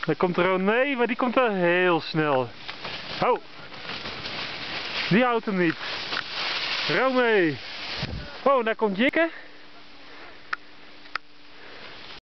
Dan komt Roné, maar die komt wel heel snel. Oh! Die houdt hem niet. Romee! Oh, daar komt Jikke.